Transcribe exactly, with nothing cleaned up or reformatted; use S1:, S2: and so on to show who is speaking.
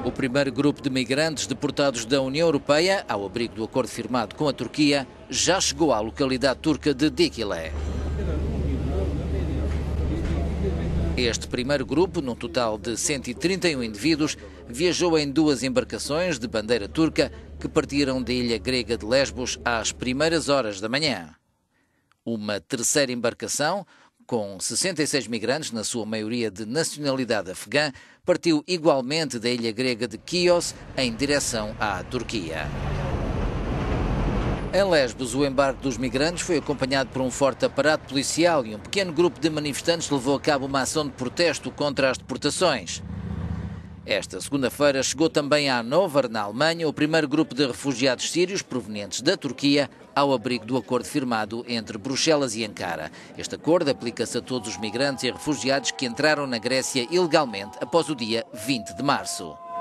S1: O primeiro grupo de migrantes deportados da União Europeia, ao abrigo do acordo firmado com a Turquia, já chegou à localidade turca de Dikile. Este primeiro grupo, num total de cento e trinta e um indivíduos, viajou em duas embarcações de bandeira turca que partiram da ilha grega de Lesbos às primeiras horas da manhã. Uma terceira embarcação, com sessenta e seis migrantes, na sua maioria de nacionalidade afegã, partiu igualmente da ilha grega de Chios em direção à Turquia. Em Lesbos, o embarque dos migrantes foi acompanhado por um forte aparato policial e um pequeno grupo de manifestantes levou a cabo uma ação de protesto contra as deportações. Esta segunda-feira chegou também a Hannover, na Alemanha, o primeiro grupo de refugiados sírios provenientes da Turquia ao abrigo do acordo firmado entre Bruxelas e Ankara. Este acordo aplica-se a todos os migrantes e refugiados que entraram na Grécia ilegalmente após o dia vinte de março.